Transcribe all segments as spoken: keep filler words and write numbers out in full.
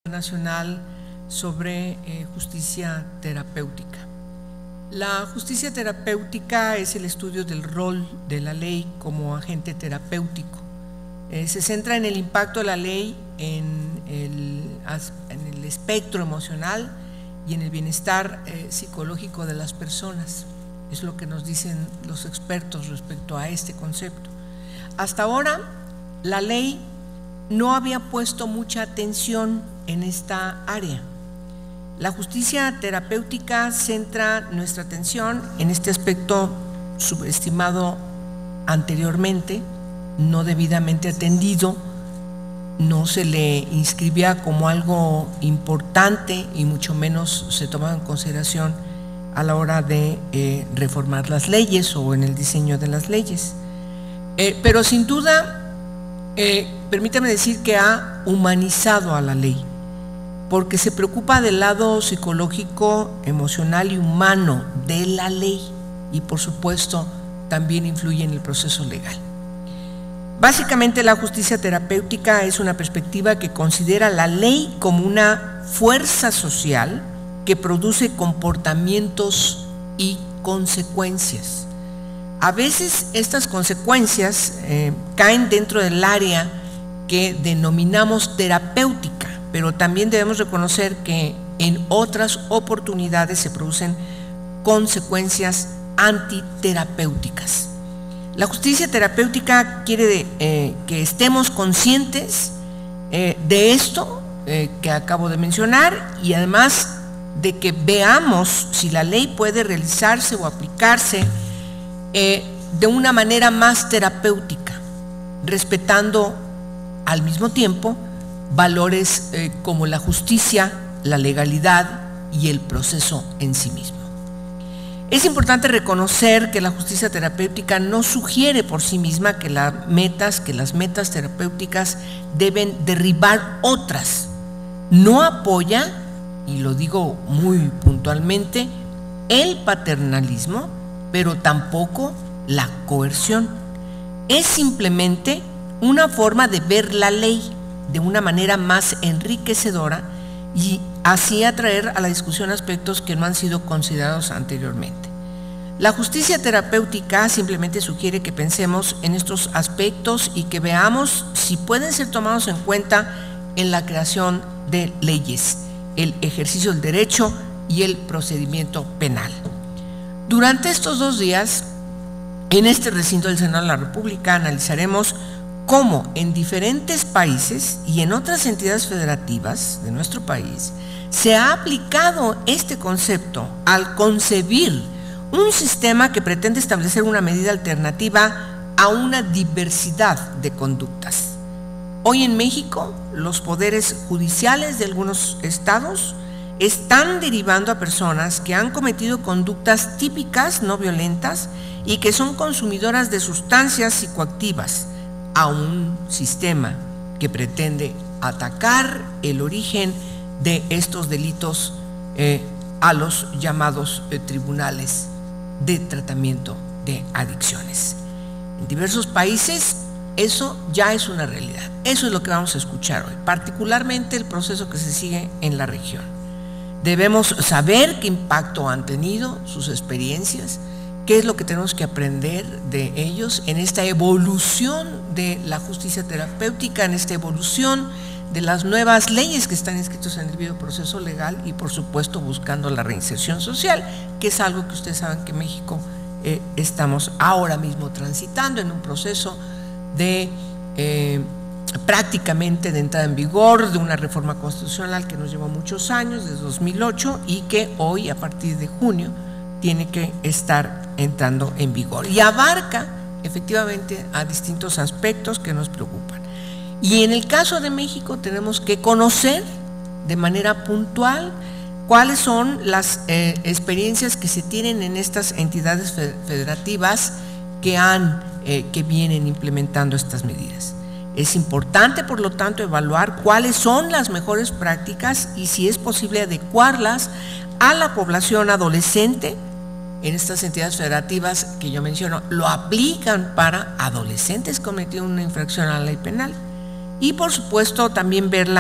Nacional sobre eh, justicia terapéutica. La justicia terapéutica es el estudio del rol de la ley como agente terapéutico. Eh, se centra en el impacto de la ley en el, en el espectro emocional y en el bienestar eh, psicológico de las personas. Es lo que nos dicen los expertos respecto a este concepto. Hasta ahora, la ley no había puesto mucha atención en esta área. La justicia terapéutica centra nuestra atención en este aspecto subestimado anteriormente, no debidamente atendido, no se le inscribía como algo importante y mucho menos se tomaba en consideración a la hora de eh, reformar las leyes o en el diseño de las leyes. Eh, pero sin duda, eh, permítame decir que ha humanizado a la ley, porque se preocupa del lado psicológico, emocional y humano de la ley y por supuesto también influye en el proceso legal. Básicamente la justicia terapéutica es una perspectiva que considera la ley como una fuerza social que produce comportamientos y consecuencias. A veces estas consecuencias eh, caen dentro del área que denominamos terapéutica, pero también debemos reconocer que en otras oportunidades se producen consecuencias antiterapéuticas. La justicia terapéutica quiere de, eh, que estemos conscientes eh, de esto eh, que acabo de mencionar y además de que veamos si la ley puede realizarse o aplicarse eh, de una manera más terapéutica, respetando al mismo tiempo valores eh, como la justicia, la legalidad y el proceso en sí mismo. Es importante reconocer que la justicia terapéutica no sugiere por sí misma que las metas, que las metas terapéuticas deben derribar otras. No apoya, y lo digo muy puntualmente, el paternalismo, pero tampoco la coerción. Es simplemente una forma de ver la ley de una manera más enriquecedora y así atraer a la discusión aspectos que no han sido considerados anteriormente. La justicia terapéutica simplemente sugiere que pensemos en estos aspectos y que veamos si pueden ser tomados en cuenta en la creación de leyes, el ejercicio del derecho y el procedimiento penal. Durante estos dos días, en este recinto del Senado de la República, analizaremos cómo en diferentes países y en otras entidades federativas de nuestro país se ha aplicado este concepto al concebir un sistema que pretende establecer una medida alternativa a una diversidad de conductas. Hoy en México, los poderes judiciales de algunos estados están derivando a personas que han cometido conductas típicas no violentas y que son consumidoras de sustancias psicoactivas a un sistema que pretende atacar el origen de estos delitos eh, a los llamados eh, tribunales de tratamiento de adicciones. En diversos países eso ya es una realidad. Eso es lo que vamos a escuchar hoy, particularmente el proceso que se sigue en la región. Debemos saber qué impacto han tenido sus experiencias, qué es lo que tenemos que aprender de ellos en esta evolución de la justicia terapéutica, en esta evolución de las nuevas leyes que están inscritas en el debido proceso legal y por supuesto buscando la reinserción social, que es algo que ustedes saben que en México eh, estamos ahora mismo transitando en un proceso de eh, prácticamente de entrada en vigor de una reforma constitucional que nos llevó muchos años, desde dos mil ocho, y que hoy a partir de junio tiene que estar entrando en vigor y abarca efectivamente a distintos aspectos que nos preocupan. Y en el caso de México tenemos que conocer de manera puntual cuáles son las eh, experiencias que se tienen en estas entidades federativas que, han, eh, que vienen implementando estas medidas. Es importante, por lo tanto, evaluar cuáles son las mejores prácticas y si es posible adecuarlas a la población adolescente. En estas entidades federativas que yo menciono, lo aplican para adolescentes que cometido una infracción a la ley penal. Y por supuesto también verla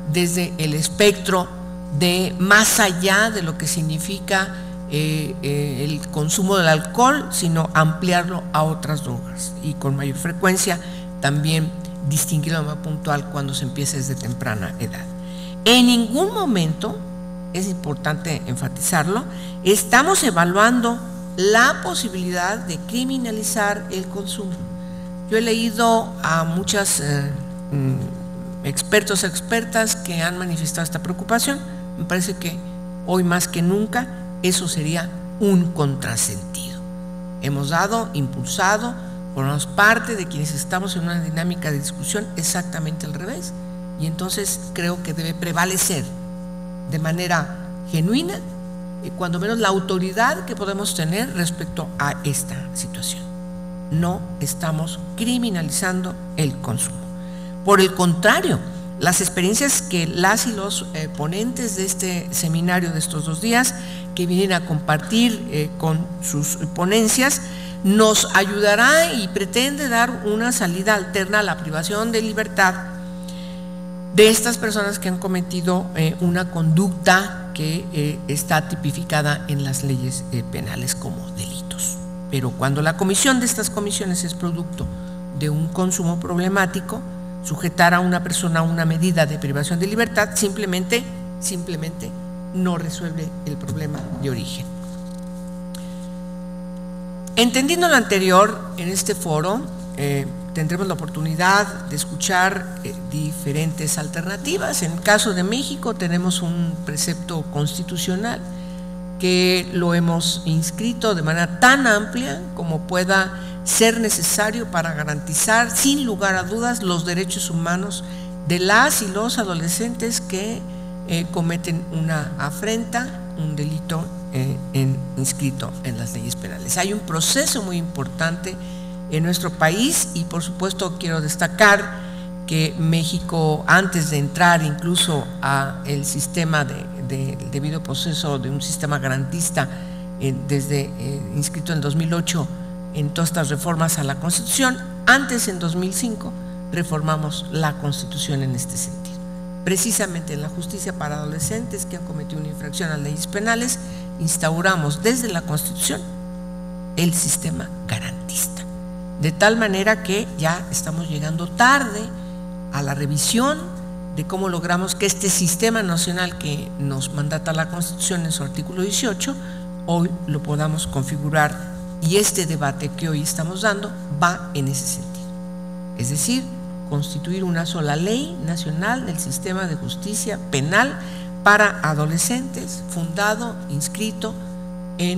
desde el espectro de más allá de lo que significa eh, eh, el consumo del alcohol, sino ampliarlo a otras drogas y con mayor frecuencia también distinguirlo de manera puntual cuando se empieza desde temprana edad. En ningún momento, es importante enfatizarlo, estamos evaluando la posibilidad de criminalizar el consumo. Yo he leído a muchas eh, expertos e expertas que han manifestado esta preocupación. Me parece que hoy más que nunca eso sería un contrasentido. Hemos dado, impulsado, formamos parte de quienes estamos en una dinámica de discusión exactamente al revés, y entonces creo que debe prevalecer de manera genuina, y cuando menos la autoridad que podemos tener respecto a esta situación. No estamos criminalizando el consumo. Por el contrario, las experiencias que las y los eh, ponentes de este seminario de estos dos días, que vienen a compartir eh, con sus ponencias, nos ayudará y pretende dar una salida alterna a la privación de libertad de estas personas que han cometido eh, una conducta que eh, está tipificada en las leyes eh, penales como delitos. Pero cuando la comisión de estas comisiones es producto de un consumo problemático, sujetar a una persona a una medida de privación de libertad simplemente, simplemente no resuelve el problema de origen. Entendiendo lo anterior, en este foro eh, tendremos la oportunidad de escuchar eh, diferentes alternativas. En el caso de México tenemos un precepto constitucional que lo hemos inscrito de manera tan amplia como pueda ser necesario para garantizar sin lugar a dudas los derechos humanos de las y los adolescentes que eh, cometen una afrenta, un delito eh, en, inscrito en las leyes penales. Hay un proceso muy importante en nuestro país y por supuesto quiero destacar que México, antes de entrar incluso a el sistema de, de, del debido proceso de un sistema garantista eh, desde eh, inscrito en dos mil ocho en todas estas reformas a la Constitución, antes en dos mil cinco reformamos la Constitución en este sentido. Precisamente en la justicia para adolescentes que han cometido una infracción a las leyes penales, instauramos desde la Constitución el sistema garantista. De tal manera que ya estamos llegando tarde a la revisión de cómo logramos que este sistema nacional que nos mandata la Constitución en su artículo dieciocho, hoy lo podamos configurar, y este debate que hoy estamos dando va en ese sentido. Es decir, constituir una sola ley nacional del sistema de justicia penal para adolescentes, fundado, inscrito en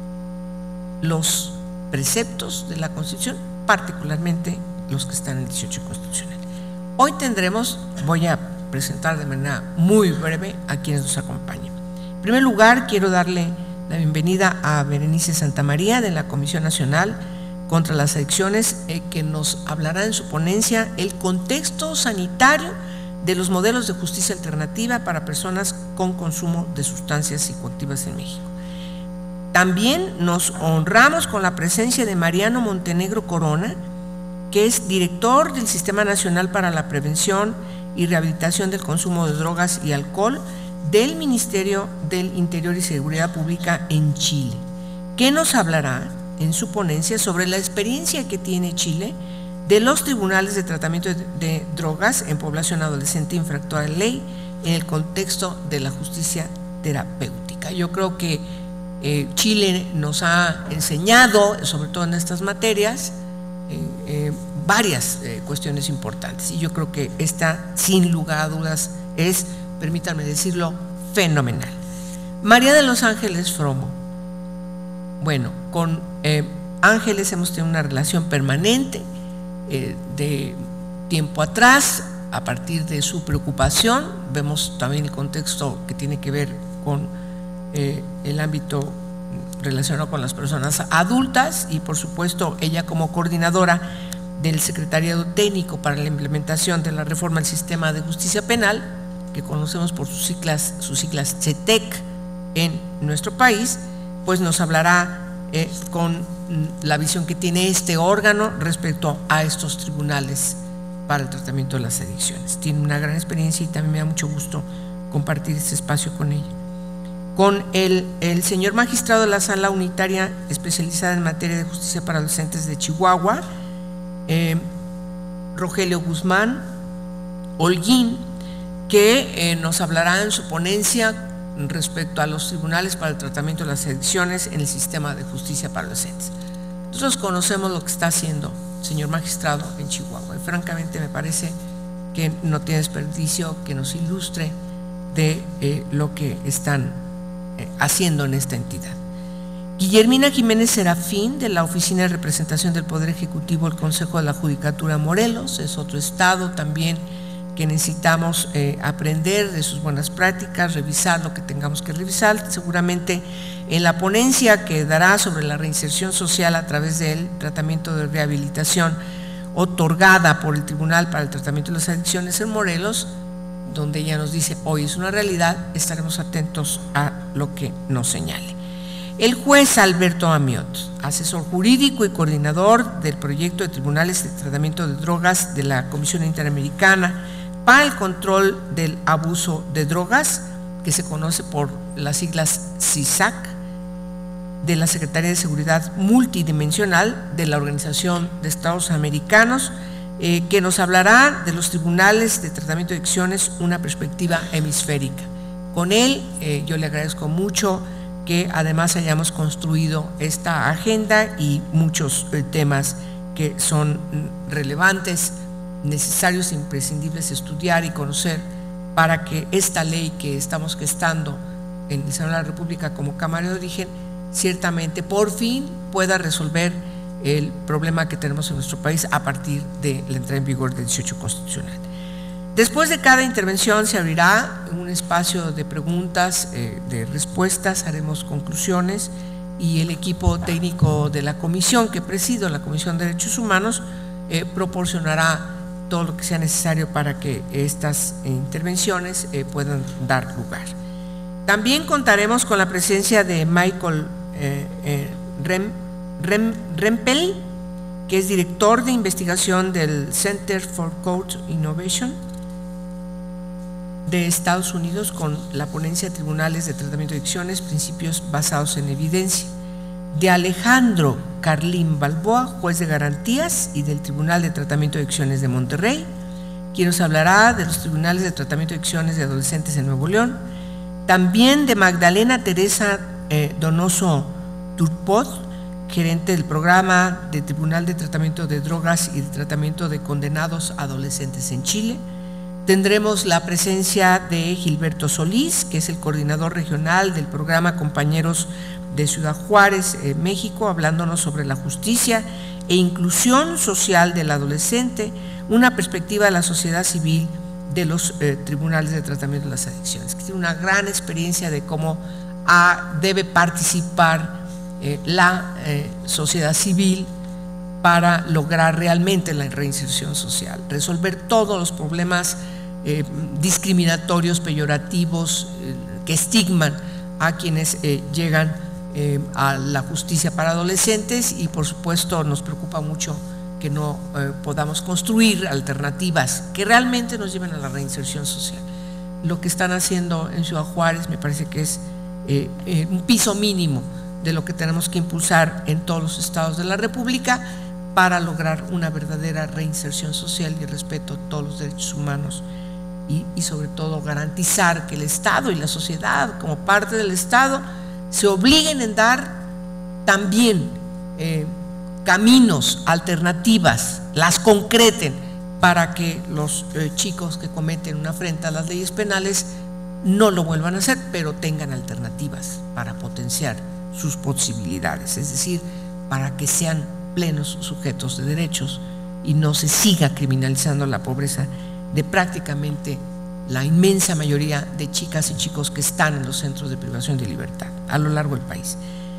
los preceptos de la Constitución, particularmente los que están en el dieciocho constitucional. Hoy tendremos, voy a presentar de manera muy breve a quienes nos acompañan. En primer lugar, quiero darle la bienvenida a Berenice Santamaría de la Comisión Nacional contra las Adicciones, eh, que nos hablará en su ponencia el contexto sanitario de los modelos de justicia alternativa para personas con consumo de sustancias psicoactivas en México. También nos honramos con la presencia de Mariano Montenegro Corona, que es director del Sistema Nacional para la Prevención y Rehabilitación del Consumo de Drogas y Alcohol del Ministerio del Interior y Seguridad Pública en Chile, que nos hablará en su ponencia sobre la experiencia que tiene Chile de los tribunales de tratamiento de, de drogas en población adolescente infractora de ley en el contexto de la justicia terapéutica. Yo creo que eh, Chile nos ha enseñado, sobre todo en estas materias, eh, eh, varias eh, cuestiones importantes, y yo creo que esta, sin lugar a dudas, es, permítanme decirlo, fenomenal. María de los Ángeles Fromo. Bueno, con eh, Ángeles hemos tenido una relación permanente eh, de tiempo atrás, a partir de su preocupación. Vemos también el contexto que tiene que ver con eh, el ámbito relacionado con las personas adultas, y por supuesto ella como coordinadora del Secretariado Técnico para la implementación de la reforma del sistema de justicia penal, que conocemos por sus siglas, sus siglas C E T E C en nuestro país, pues nos hablará eh, con la visión que tiene este órgano respecto a estos tribunales para el tratamiento de las adicciones. Tiene una gran experiencia y también me da mucho gusto compartir este espacio con ella. Con el, el señor magistrado de la Sala Unitaria especializada en materia de justicia para adolescentes de Chihuahua, eh, Rogelio Guzmán Holguín, que eh, nos hablará en su ponencia respecto a los tribunales para el tratamiento de las adicciones en el sistema de justicia para adolescentes. Nosotros conocemos lo que está haciendo el señor magistrado en Chihuahua y francamente me parece que no tiene desperdicio que nos ilustre de eh, lo que están eh, haciendo en esta entidad. Guillermina Jiménez Serafín, de la Oficina de Representación del Poder Ejecutivo del Consejo de la Judicatura Morelos, es otro estado también que necesitamos eh, aprender de sus buenas prácticas, revisar lo que tengamos que revisar. Seguramente en la ponencia que dará sobre la reinserción social a través del tratamiento de rehabilitación otorgada por el Tribunal para el Tratamiento de las Adicciones en Morelos, donde ella nos dice hoy es una realidad, estaremos atentos a lo que nos señale. El juez Alberto Amiot, asesor jurídico y coordinador del proyecto de tribunales de tratamiento de drogas de la Comisión Interamericana para el control del abuso de drogas, que se conoce por las siglas C I S A C, de la Secretaría de Seguridad Multidimensional de la Organización de Estados Americanos, eh, que nos hablará de los tribunales de tratamiento de adicciones, una perspectiva hemisférica. Con él, eh, yo le agradezco mucho que además hayamos construido esta agenda y muchos eh, temas que son relevantes, necesarios e imprescindibles estudiar y conocer para que esta ley que estamos gestando en el Senado de la República como Cámara de Origen ciertamente por fin pueda resolver el problema que tenemos en nuestro país a partir de la entrada en vigor del dieciocho constitucional. Después de cada intervención se abrirá un espacio de preguntas, eh, de respuestas, haremos conclusiones y el equipo técnico de la comisión que presido, la Comisión de Derechos Humanos, eh, proporcionará todo lo que sea necesario para que estas eh, intervenciones eh, puedan dar lugar. También contaremos con la presencia de Michael eh, eh, Rem, Rem, Rempel, que es director de investigación del Center for Court Innovation de Estados Unidos, con la ponencia de Tribunales de Tratamiento de Adicciones, principios basados en evidencia, de Alejandro Carlín Balboa, juez de garantías y del Tribunal de Tratamiento de Adicciones de Monterrey, quien nos hablará de los tribunales de tratamiento de adicciones de adolescentes en Nuevo León. También de Magdalena Teresa eh, Donoso Turpot, gerente del programa de Tribunal de Tratamiento de Drogas y de Tratamiento de Condenados Adolescentes en Chile. Tendremos la presencia de Gilberto Solís, que es el coordinador regional del programa Compañeros de Ciudad Juárez, eh, México, hablándonos sobre la justicia e inclusión social del adolescente, una perspectiva de la sociedad civil de los eh, tribunales de tratamiento de las adicciones, que tiene una gran experiencia de cómo ah, debe participar eh, la eh, sociedad civil para lograr realmente la reinserción social, resolver todos los problemas eh, discriminatorios, peyorativos, eh, que estigman a quienes eh, llegan eh, a la justicia para adolescentes, y por supuesto nos preocupa mucho que no eh, podamos construir alternativas que realmente nos lleven a la reinserción social. Lo que están haciendo en Ciudad Juárez me parece que es eh, eh, un piso mínimo de lo que tenemos que impulsar en todos los estados de la República para lograr una verdadera reinserción social y respeto a todos los derechos humanos y, y sobre todo garantizar que el Estado y la sociedad como parte del Estado se obliguen en dar también eh, caminos, alternativas, las concreten para que los eh, chicos que cometen una afrenta a las leyes penales no lo vuelvan a hacer, pero tengan alternativas para potenciar sus posibilidades, es decir, para que sean plenos sujetos de derechos y no se siga criminalizando la pobreza de prácticamente la inmensa mayoría de chicas y chicos que están en los centros de privación de libertad a lo largo del país.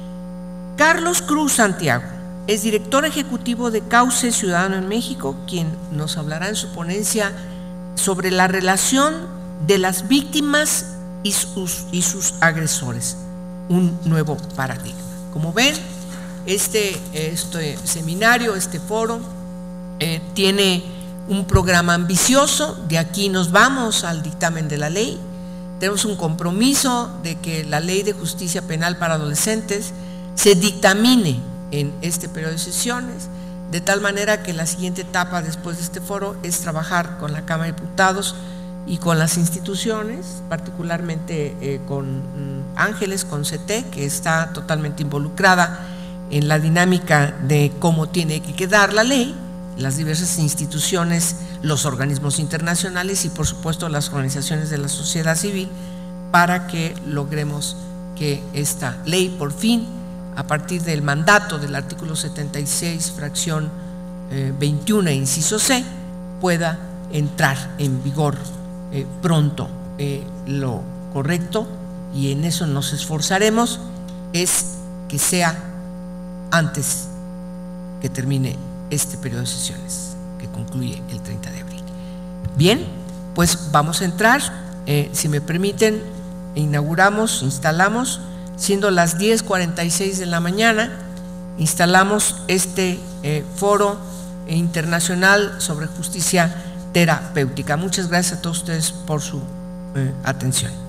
Carlos Cruz Santiago es director ejecutivo de Cauce Ciudadano en México, quien nos hablará en su ponencia sobre la relación de las víctimas y sus, y sus agresores, un nuevo paradigma. Como ven, este, este seminario, este foro, eh, tiene un programa ambicioso, de aquí nos vamos al dictamen de la ley. Tenemos un compromiso de que la Ley de Justicia Penal para Adolescentes se dictamine en este periodo de sesiones, de tal manera que la siguiente etapa después de este foro es trabajar con la Cámara de Diputados y con las instituciones, particularmente eh, con mm, Ángeles, con C T, que está totalmente involucrada en la dinámica de cómo tiene que quedar la ley, las diversas instituciones, los organismos internacionales y por supuesto las organizaciones de la sociedad civil, para que logremos que esta ley por fin, a partir del mandato del artículo setenta y seis, fracción eh, veintiuno, inciso C, pueda entrar en vigor eh, pronto. Eh, lo correcto, y en eso nos esforzaremos, es que sea antes que termine este periodo de sesiones, que concluye el treinta de abril. Bien, pues vamos a entrar, eh, si me permiten, inauguramos, instalamos, siendo las diez cuarenta y seis de la mañana, instalamos este eh, foro internacional sobre justicia terapéutica. Muchas gracias a todos ustedes por su eh, atención.